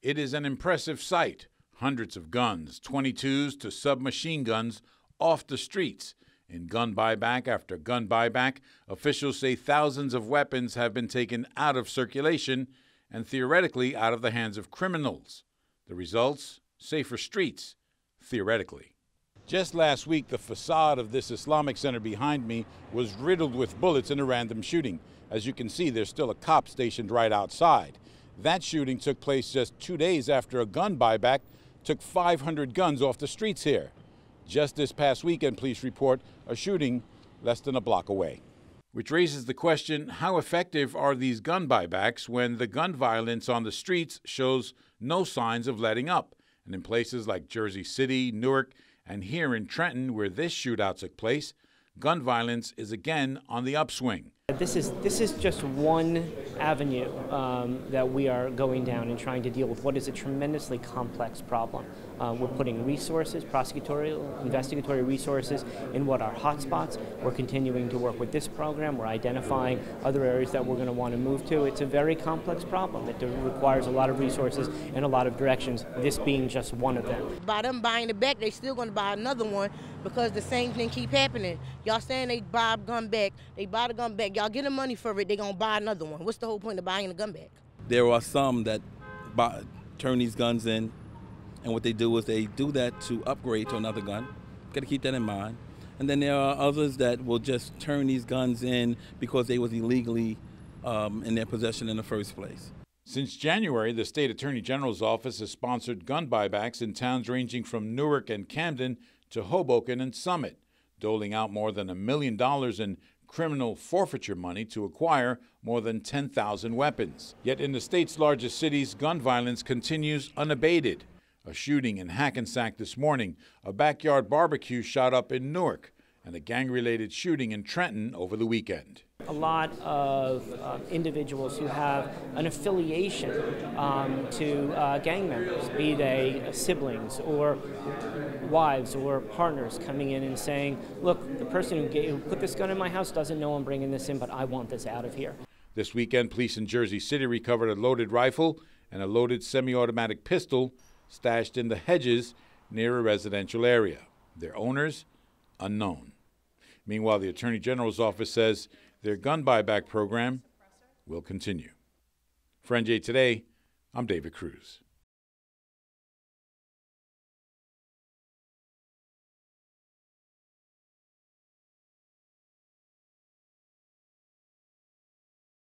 It is an impressive sight. Hundreds of guns, 22s to submachine guns, off the streets. In gun buyback after gun buyback, officials say thousands of weapons have been taken out of circulation and theoretically out of the hands of criminals. The results? Safer streets, theoretically. Just last week, the facade of this Islamic center behind me was riddled with bullets in a random shooting. As you can see, there's still a cop stationed right outside. That shooting took place just 2 days after a gun buyback took 500 guns off the streets here. Just this past weekend, police report a shooting less than a block away. Which raises the question, how effective are these gun buybacks when the gun violence on the streets shows no signs of letting up? And in places like Jersey City, Newark, and here in Trenton, where this shootout took place, gun violence is again on the upswing. This is just one avenue that we are going down and trying to deal with what is a tremendously complex problem. We're putting resources, prosecutorial, investigatory resources in what are hotspots. We're continuing to work with this program. We're identifying other areas that we're going to want to move to. It's a very complex problem. It requires a lot of resources and a lot of directions, this being just one of them. By them buying the back, they still going to buy another one because the same thing keep happening. Y'all saying they buy a gun back, they buy the gun back. Y'all get the money for it, they're going to buy another one. What's the whole point of buying the gun back? There are some that turn these guns in, and what they do is they do that to upgrade to another gun. Got to keep that in mind. And then there are others that will just turn these guns in because they was illegally in their possession in the first place. Since January, the state attorney general's office has sponsored gun buybacks in towns ranging from Newark and Camden to Hoboken and Summit, doling out more than $1 million in criminal forfeiture money to acquire more than 10,000 weapons. Yet in the state's largest cities, gun violence continues unabated. A shooting in Hackensack this morning, a backyard barbecue shot up in Newark, and a gang-related shooting in Trenton over the weekend. A lot of individuals who have an affiliation to gang members, be they siblings or wives or partners, coming in and saying, look, the person who put this gun in my house doesn't know I'm bringing this in, but I want this out of here. This weekend, police in Jersey City recovered a loaded rifle and a loaded semi-automatic pistol stashed in the hedges near a residential area. Their owners, unknown. Meanwhile, the Attorney General's office says their gun buyback program will continue. For NJ Today, I'm David Cruz.